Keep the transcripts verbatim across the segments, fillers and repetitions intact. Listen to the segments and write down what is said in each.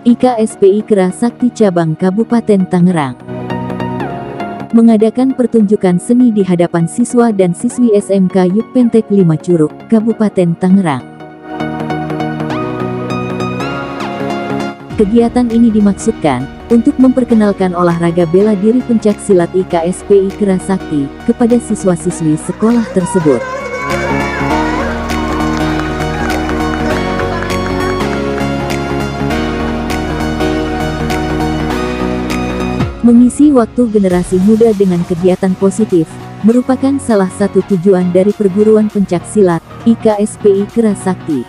I K S P I Kerasakti Cabang Kabupaten Tangerang mengadakan pertunjukan seni di hadapan siswa dan siswi S M K Yukpentek lima Curug, Kabupaten Tangerang. Kegiatan ini dimaksudkan untuk memperkenalkan olahraga bela diri pencaksilat I K S P I Kerasakti kepada siswa-siswi sekolah tersebut. Mengisi waktu generasi muda dengan kegiatan positif, merupakan salah satu tujuan dari perguruan pencaksilat I K S P I Kerasakti.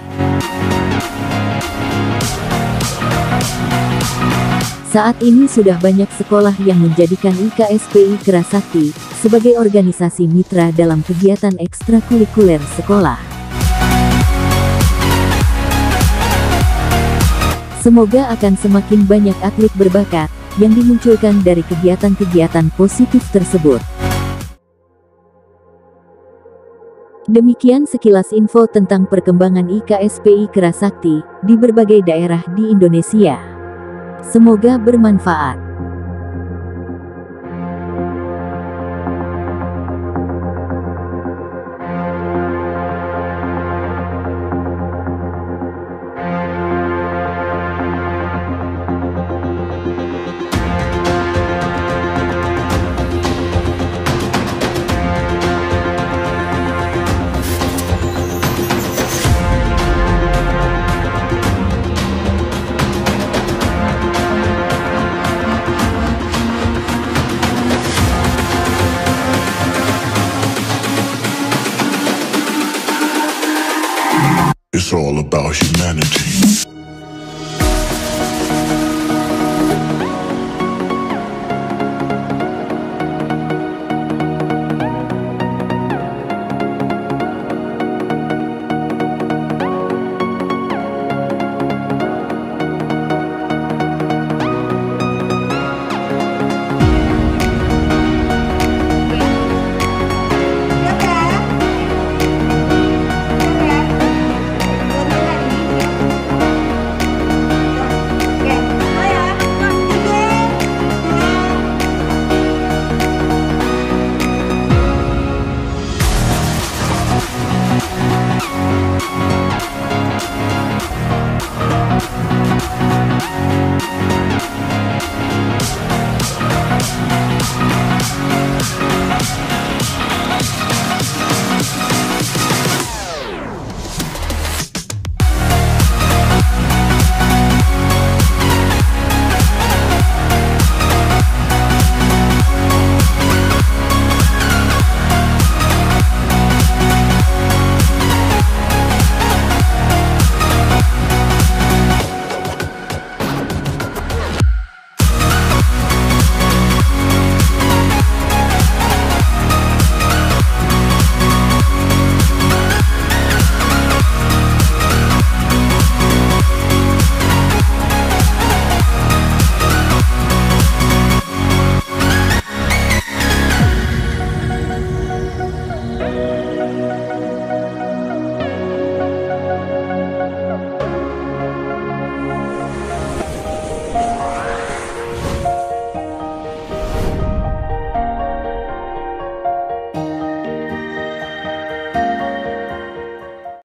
Saat ini sudah banyak sekolah yang menjadikan I K S P I Kerasakti sebagai organisasi mitra dalam kegiatan ekstrakurikuler sekolah. Semoga akan semakin banyak atlet berbakat yang dimunculkan dari kegiatan-kegiatan positif tersebut. Demikian sekilas info tentang perkembangan I K S P I Kerasakti di berbagai daerah di Indonesia. Semoga bermanfaat. It's all about humanity.